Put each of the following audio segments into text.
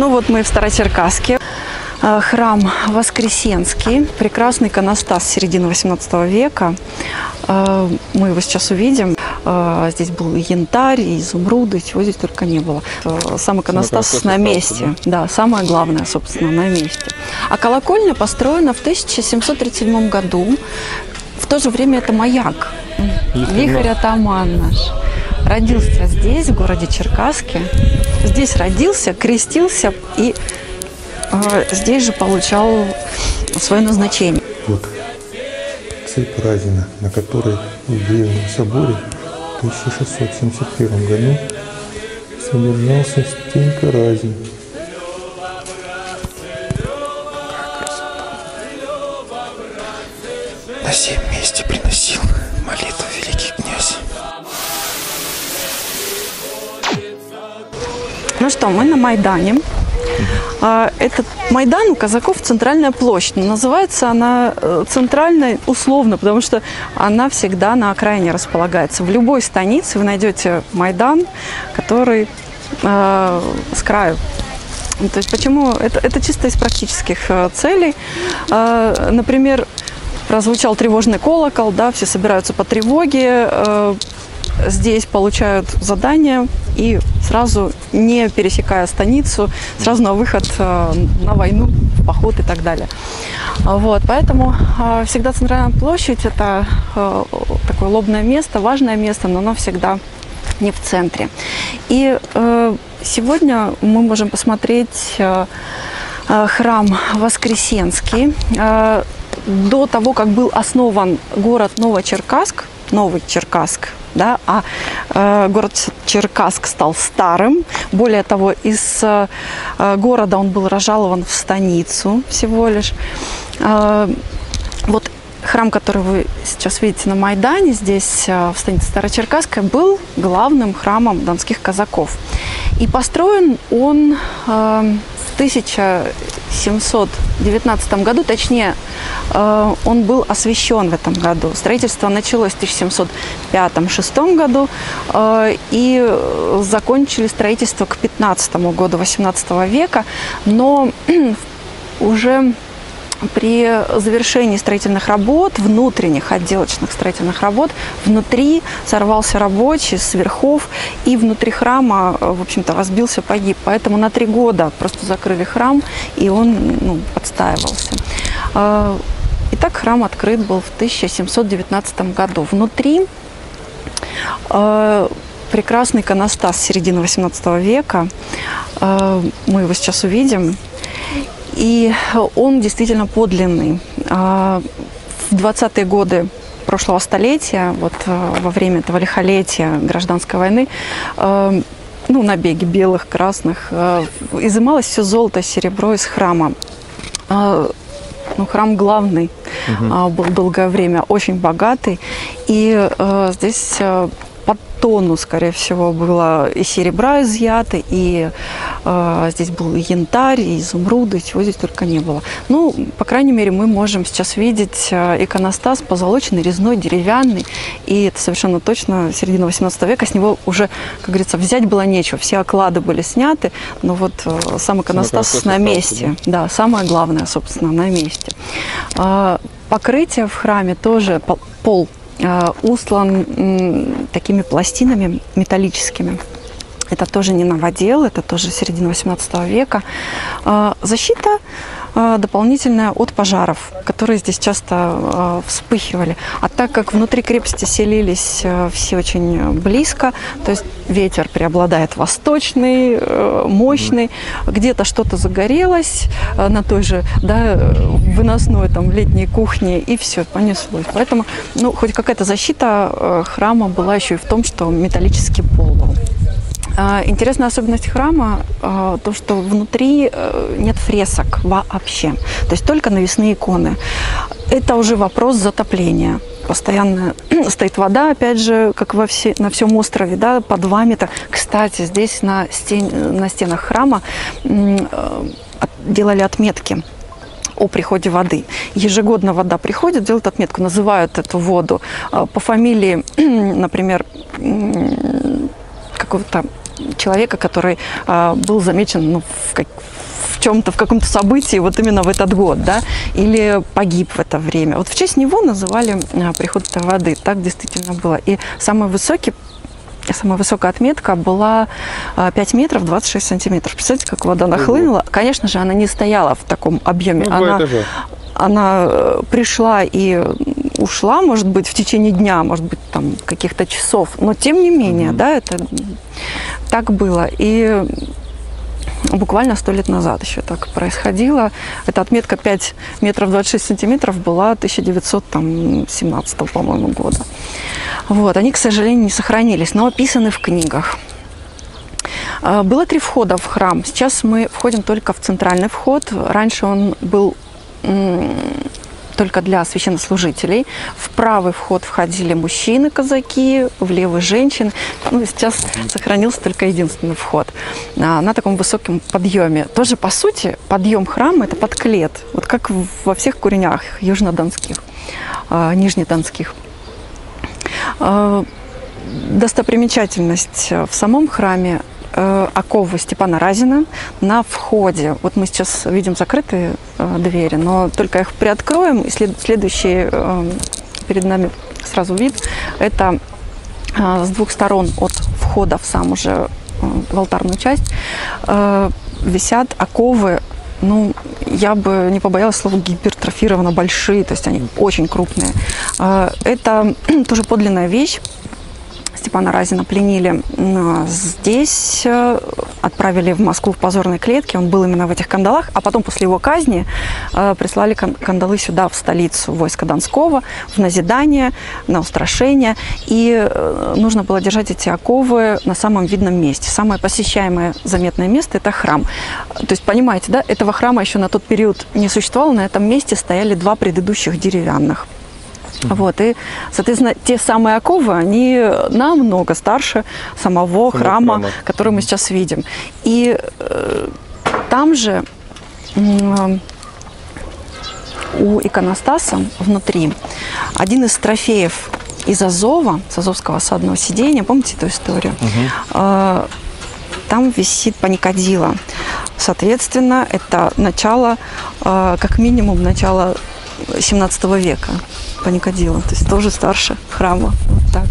Ну вот мы в Старочеркасске. Храм Воскресенский, прекрасный иконостас середины 18 века. Мы его сейчас увидим. Здесь был и янтарь, и изумруды, чего здесь только не было. Сам иконостас на месте. Да, самое главное, собственно, на месте. А колокольня построена в 1737 году. В то же время это маяк. Вихрь-атаман наш. Родился здесь, в городе Черкасске. Здесь родился, крестился и здесь же получал свое назначение. Вот цепь Разина, на которой в Древнем соборе в 1671 году содержался Стенька Разин. Какая красота! На сем месте приносил молитву великий князь. Ну что, мы на Майдане. Этот Майдан у казаков центральная площадь. Но называется она центральной условно, потому что она всегда на окраине располагается. В любой станице вы найдете Майдан, который с краю. То есть почему? Это чисто из практических целей. Например, прозвучал тревожный колокол, да, все собираются по тревоге. Здесь получают задание и сразу, не пересекая станицу, сразу на выход на войну, в поход и так далее. Вот, поэтому всегда центральная площадь – это такое лобное место, важное место, но оно всегда не в центре. И сегодня мы можем посмотреть храм Воскресенский. До того, как был основан город Новочеркасск, Новый Черкасск, да, город Черкасск стал старым. Более того, из города он был разжалован в станицу всего лишь. Вот храм, который вы сейчас видите на Майдане, здесь в станице Старочеркасская, был главным храмом донских казаков. И построен он в 1719 году, точнее, он был освящен в этом году. Строительство началось в 1705-1706 году и закончили строительство к 15 году 18 века, но уже при завершении строительных работ, внутренних отделочных строительных работ, внутри сорвался рабочий с верхов и внутри храма, в общем-то, разбился, погиб. Поэтому на 3 года просто закрыли храм, и он подстаивался. Итак, храм открыт был в 1719 году. Внутри прекрасный иконостас середины 18 века. Мы его сейчас увидим. И он действительно подлинный. В 20-е годы прошлого столетия, вот во время этого лихолетия гражданской войны, набеги белых, красных, изымалось все золото, серебро из храма. Храм главный, был долгое время очень богатый. И здесь по тонну, скорее всего, было и серебра изъято, и здесь был и янтарь, и изумруды, чего здесь только не было. По крайней мере, мы можем сейчас видеть иконостас позолоченный, резной, деревянный. И это совершенно точно середина 18 века. С него уже, как говорится, взять было нечего. Все оклады были сняты, но вот сам иконостас на месте. Да, самое главное, собственно, на месте. Покрытие в храме тоже, пол устлан такими пластинами металлическими. Это тоже не новодел, это тоже середина 18 века. Защита дополнительная от пожаров, которые здесь часто вспыхивали. А так как внутри крепости селились все очень близко, то есть ветер преобладает восточный, мощный, где-то что-то загорелось на той же выносной летней кухне, и все, понеслось. Поэтому хоть какая-то защита храма была еще и в том, что металлический пол был. Интересная особенность храма то, что внутри нет фресок вообще, то есть только навесные иконы. Это уже вопрос затопления. Постоянно стоит вода, опять же, как на всем острове, по 2 метра. Кстати, здесь на стенах храма делали отметки о приходе воды. Ежегодно вода приходит, делают отметку, называют эту воду по фамилии, например, какого-то человека, который был замечен в чем-то, в каком-то событии вот именно в этот год, да, или погиб в это время. Вот в честь него называли приход этой воды. Так действительно было. И самая высокая отметка была 5 метров 26 сантиметров. Представляете, как вода нахлынула? Конечно же, она не стояла в таком объеме. Она пришла и ушла, может быть, в течение дня, может быть, там каких-то часов. Но тем не менее, да, это так было. И буквально 100 лет назад еще так происходило. Эта отметка 5 метров 26 сантиметров была 1917, по-моему, года. Вот. Они, к сожалению, не сохранились, но описаны в книгах. Было 3 входа в храм. Сейчас мы входим только в центральный вход. Раньше он был только для священнослужителей. В правый вход входили мужчины, казаки, в левый женщины. Ну, сейчас сохранился только единственный вход на таком высоком подъеме. Тоже, по сути, подъем храма – это подклет. Вот как во всех куренях южнодонских, нижнедонских. Достопримечательность в самом храме – оковы Степана Разина на входе. Вот мы сейчас видим закрытые двери, но только их приоткроем, и следующий перед нами сразу вид – это с 2 сторон от входа в сам уже в алтарную часть висят оковы. Ну, я бы не побоялась слова гипертрофированно большие, то есть они очень крупные. Это тоже подлинная вещь. Степана Разина пленили здесь, отправили в Москву в позорной клетке, он был именно в этих кандалах, а потом после его казни прислали кандалы сюда, в столицу войска Донского, в назидание, на устрашение, и нужно было держать эти оковы на самом видном месте. Самое посещаемое заметное место – это храм. То есть, понимаете, да, этого храма еще на тот период не существовало, на этом месте стояли 2 предыдущих деревянных. Вот, и, соответственно, те самые оковы, они намного старше самого храма, который мы сейчас видим. И там же у иконостаса внутри один из трофеев из Азова, с Азовского осадного сидения, помните эту историю? Там висит паникадило. Соответственно, это начало, как минимум, начало 17 века. Паникадило, то есть тоже старше храма. Вот так.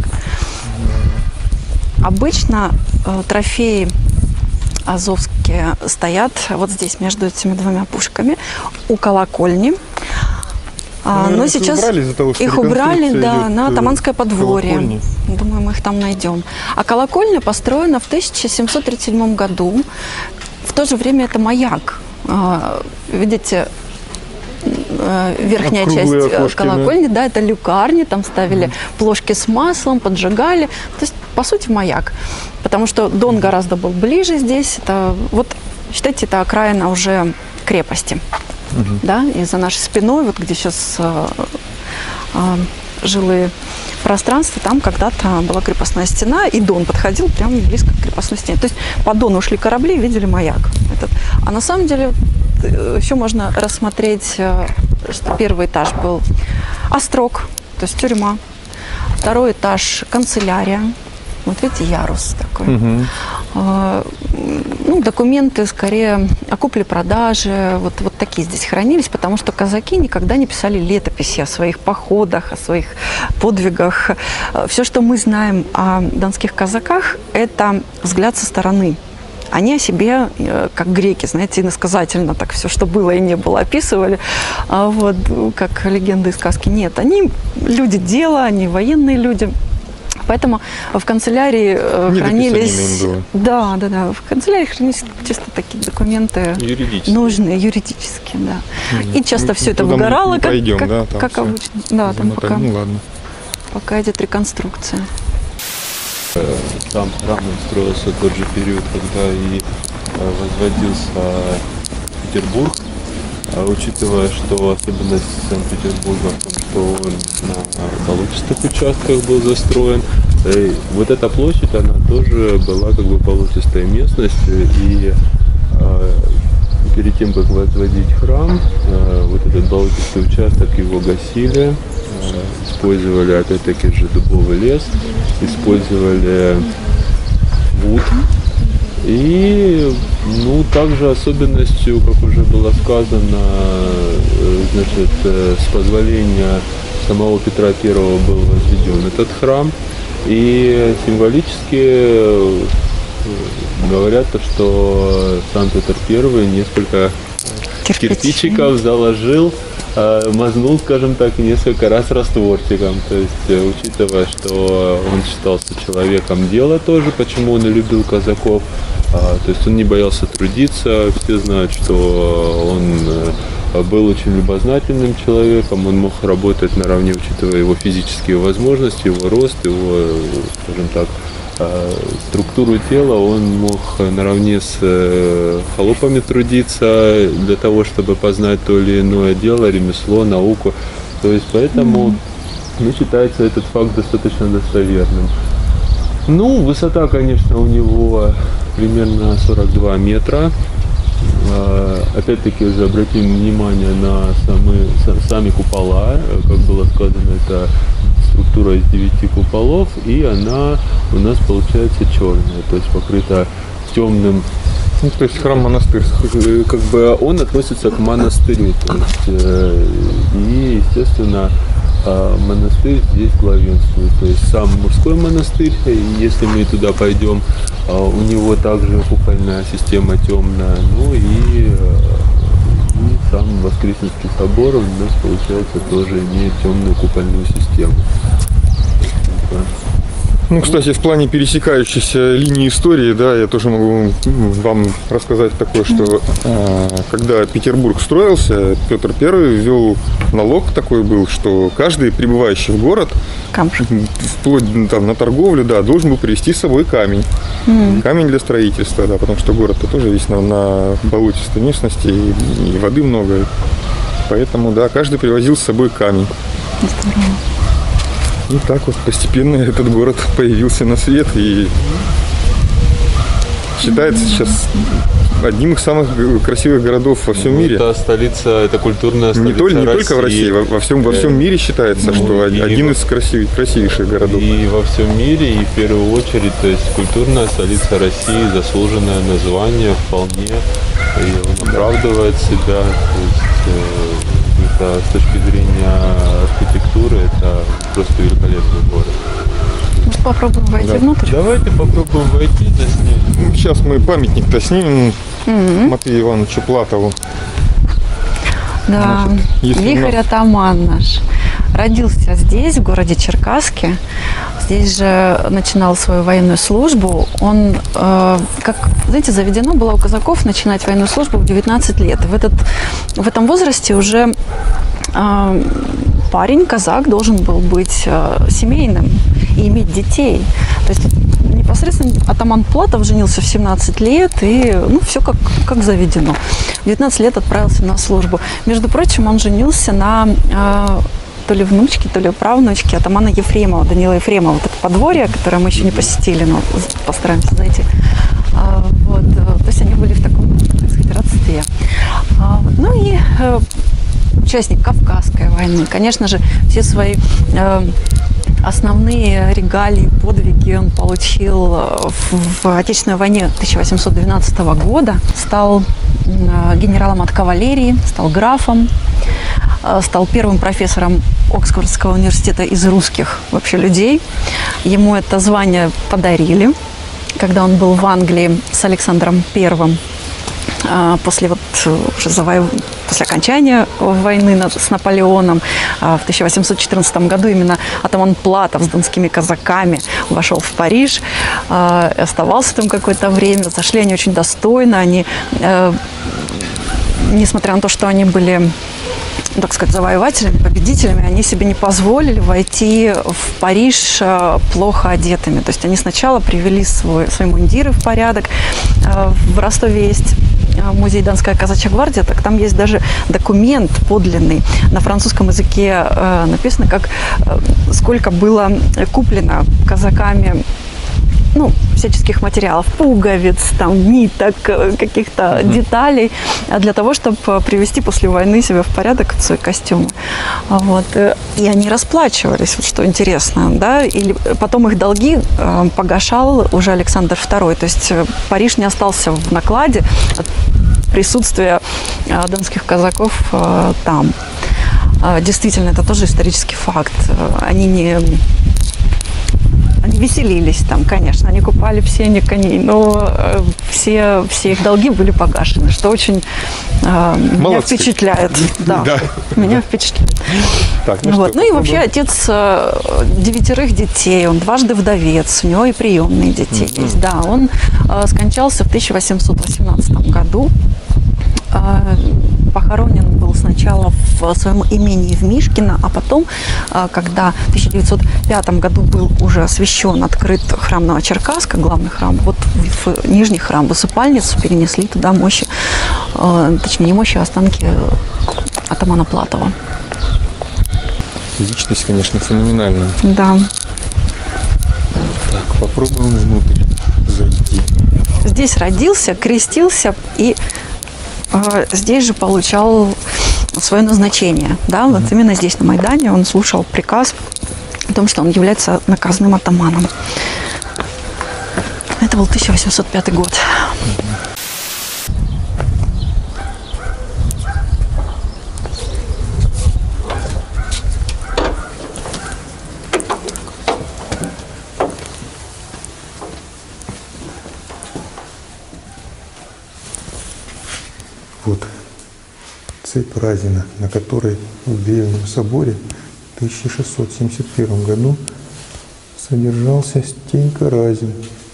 Обычно трофеи азовские стоят вот здесь, между этими 2 пушками, у колокольни. Но сейчас их убрали, да, на Таманское подворье. Колокольни. Думаю, мы их там найдем. А колокольня построена в 1737 году. В то же время это маяк. Видите, верхняя часть колокольни, да, это люкарни, там ставили плошки с маслом, поджигали. То есть, по сути, маяк. Потому что Дон гораздо был ближе здесь. Это, вот, считайте, это окраина уже крепости. Да, и за нашей спиной, вот где сейчас жилые пространства, там когда-то была крепостная стена, и Дон подходил прямо близко к крепостной стене. То есть по Дону ушли корабли, видели маяк этот. А на самом деле еще можно рассмотреть, что первый этаж был острог, то есть тюрьма, 2 этаж канцелярия. Вот видите, ярус такой. Ну, документы скорее о купле-продаже, вот такие здесь хранились, потому что казаки никогда не писали летописи о своих походах, о своих подвигах. Все, что мы знаем о донских казаках, это взгляд со стороны. Они о себе, как греки, знаете, иносказательно так все, что было и не было, описывали, вот, как легенды и сказки. Нет, они люди дела, они военные люди. Поэтому в канцелярии хранились... Да, в канцелярии хранились чисто такие документы нужные, юридические, да. И часто все это выгорало, как обычно. Да, там пока идет реконструкция. Сам храм строился в тот же период, когда и возводился Петербург. Учитывая, что особенность Санкт-Петербурга в том, что он на болотистых участках был застроен, и вот эта площадь, она тоже была как бы болотистой местностью, и перед тем, как возводить храм, вот этот болотистый участок его гасили, использовали опять-таки же дубовый лес, использовали вуд, И, ну, также особенностью, как уже было сказано, значит, с позволения самого Петра I был возведен этот храм. И символически говорят, что сам Петр I несколько кирпичиков заложил, мазнул, скажем так, несколько раз растворчиком. То есть, учитывая, что он считался человеком дела тоже, почему он и любил казаков, то есть он не боялся трудиться, все знают, что он был очень любознательным человеком, он мог работать наравне, учитывая его физические возможности, его рост, его, скажем так, структуру тела, он мог наравне с холопами трудиться для того, чтобы познать то или иное дело, ремесло, науку. То есть поэтому считается этот факт достаточно достоверным. Ну, высота, конечно, у него примерно 42 метра. Опять-таки уже обратим внимание на сами купола. Как было сказано, это структура из 9 куполов, и она у нас получается черная, то есть покрыта темным. Ну, то есть храм монастырский. Как бы он относится к монастырю, то есть, и, естественно, монастырь здесь главенствует. То есть сам мужской монастырь, если мы туда пойдем, у него также купольная система темная, ну и сам Воскресенский собор у нас, получается, тоже имеет темную купольную систему. Ну, кстати, в плане пересекающейся линии истории, да, я тоже могу вам рассказать такое, что когда Петербург строился, Петр I ввел налог такой был, что каждый прибывающий в город, вплоть там, на торговлю, да, должен был привезти с собой камень. Камень для строительства, да, потому что город-то тоже весь на болотистой местности, и воды много. Поэтому, да, каждый привозил с собой камень. Здорово. И так вот постепенно этот город появился на свет и считается сейчас одним из самых красивых городов во всем мире. Это столица, это культурная столица не только в России, во всем мире считается, что один из красивейших городов. И во всем мире, и в первую очередь, то есть культурная столица России, заслуженное название вполне, и он оправдывает себя. То есть, с точки зрения архитектуры это просто великолепный город. Может, попробуем войти внутрь? Давайте попробуем войти, заснять. Сейчас мы памятник-то снимем Матвею Ивановичу Платову. Да, значит, вихрь-атаман наш. Родился здесь, в городе Черкасске. Здесь же начинал свою военную службу. Он, как, знаете, заведено было у казаков начинать военную службу в 19 лет. В этом возрасте уже парень, казак, должен был быть семейным и иметь детей. То есть непосредственно атаман Платов женился в 17 лет, и все как заведено. В 19 лет отправился на службу. Между прочим, он женился на то ли внучке, то ли правнучке атамана Ефремова, Данила Ефремова. Вот это подворье, которое мы еще не посетили, но постараемся зайти. То есть они были в таком, так сказать, родстве. Ну и участник Кавказской войны. Конечно же, все свои основные регалии, подвиги он получил в Отечественной войне 1812 года. Стал генералом от кавалерии, стал графом, стал первым профессором Оксфордского университета из русских вообще людей. Ему это звание подарили, когда он был в Англии с Александром I. После окончания войны с Наполеоном в 1814 году именно атаман Платов с донскими казаками вошел в Париж, оставался там какое-то время. Зашли они очень достойно. Они, несмотря на то, что они были, так сказать, завоевателями, победителями, они себе не позволили войти в Париж плохо одетыми. То есть они сначала привели свои мундиры в порядок. В Ростове есть музей «Донская казачья гвардия», так там есть даже документ подлинный. На французском языке написано, сколько было куплено казаками всяческих материалов, пуговиц, ниток, каких-то деталей, для того, чтобы привести после войны себя в порядок, свои костюмы. Вот. И они расплачивались, вот что интересно, да, или потом их долги погашал уже Александр II, то есть Париж не остался в накладе от присутствия донских казаков там. Действительно, это тоже исторический факт. Они веселились там, конечно, они купали в сене коней, но все их долги были погашены, что очень меня впечатляет. Да, меня впечатляет. Так, вот. Ну и вообще отец 9 детей, он дважды вдовец, у него и приемные дети есть. Да, он скончался в 1818 году. Похоронен был сначала в своем имении в Мишкино, а потом, когда в 1905 году был уже освящен, открыт храм Новочеркасска, главный храм, вот в нижний храм, в усыпальницу перенесли туда мощи, точнее не мощи, а останки атамана Платова. Личность, конечно, феноменальная. Да. Так, попробуем внутрь зайти. Здесь родился, крестился и здесь же получал свое назначение. Да? Вот именно здесь, на Майдане, он слушал приказ о том, что он является наказанным атаманом. Это был 1805 год. Вот цепь Разина, на которой в Древнем соборе в 1671 году содержался Стенька Разин.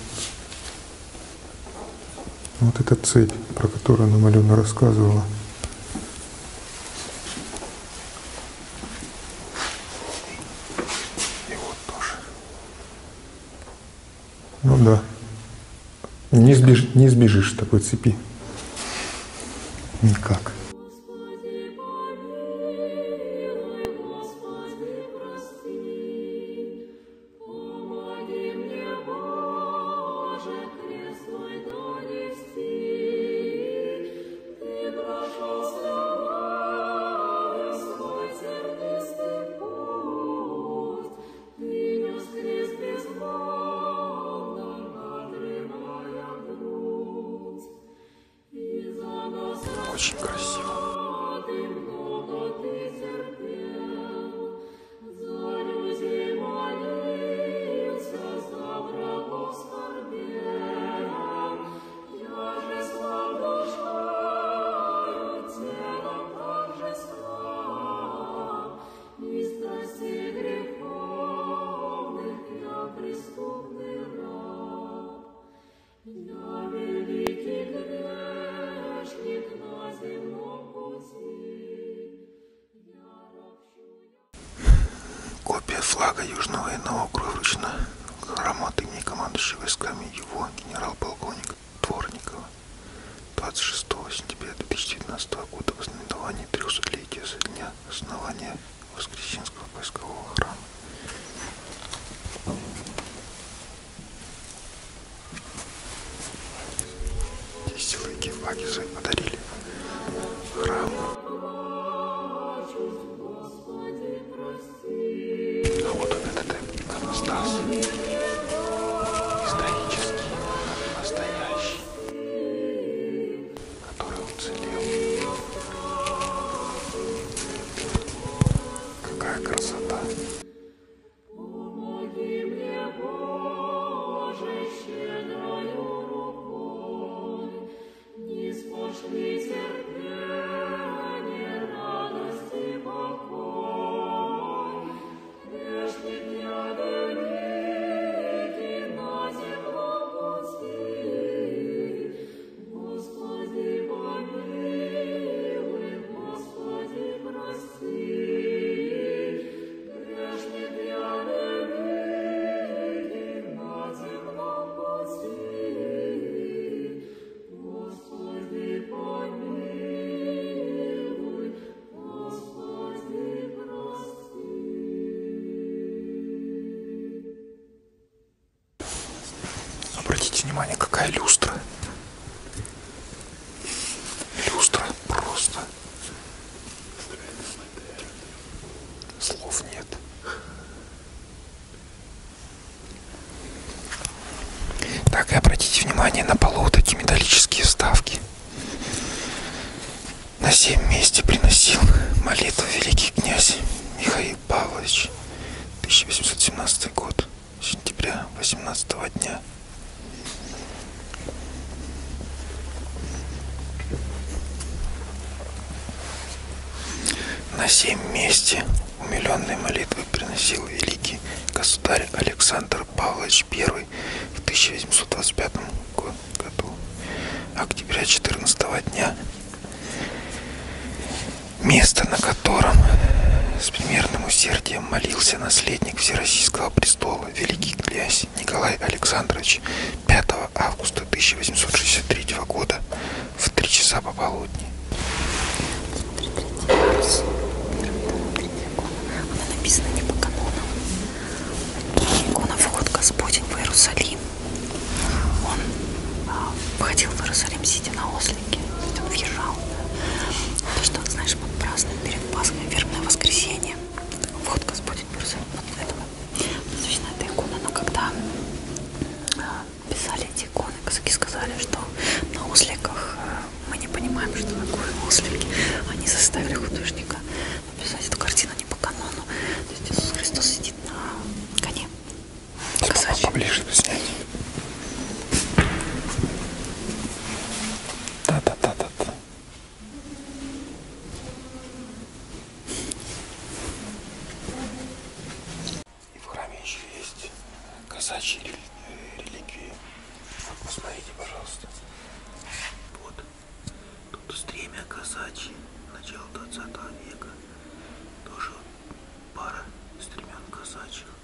Вот эта цепь, про которую нам Алена рассказывала. И вот тоже. Ну да. Не сбежишь с такой цепи. Никак. Очень красиво. Копия флага Южного военного округа вручена грамота имени командующего войсками его генерал-полковника Дворникова 26 сентября 2019 года в ознаменовании 300-летия со дня основания Воскресенского войскового храма. Здесь силовики флаги свои подарили храму. А вот он, этот иконостас. Исторический, настоящий, который уцелел. Какая красота. На сем месте приносил молитву великий князь Михаил Павлович. 1817 год, сентября 18-го дня. На сем месте умиленные молитвы приносил великий государь Александр Павлович I в 1825 году, октября 14-го дня. Место, на котором с примерным усердием молился наследник Всероссийского престола, великий князь Николай Александрович, 5 августа 1863 года в 3 часа пополудни. Она написана не по канону. Икона «Вход Господень в Иерусалим». Он входил в Иерусалим, сидя на ослике. Он въезжал. То, что, знаешь, мы празднуем перед Пасхой, вербное воскресенье. Вход Господень в Иерусалим. Вот этого. Точно эта икона. Но когда писали эти иконы, казаки сказали, что на осликах мы не понимаем, что такое ослики. Они заставили художника написать эту картину не по канону. То есть Иисус Христос сидит на коне. Казачий. Поближе снять. Да. И в храме еще есть казачьи реликвии. Вот, посмотрите, пожалуйста. Вот. Тут стремя казачье, начало 20 века. Тоже пара стремен казачьих.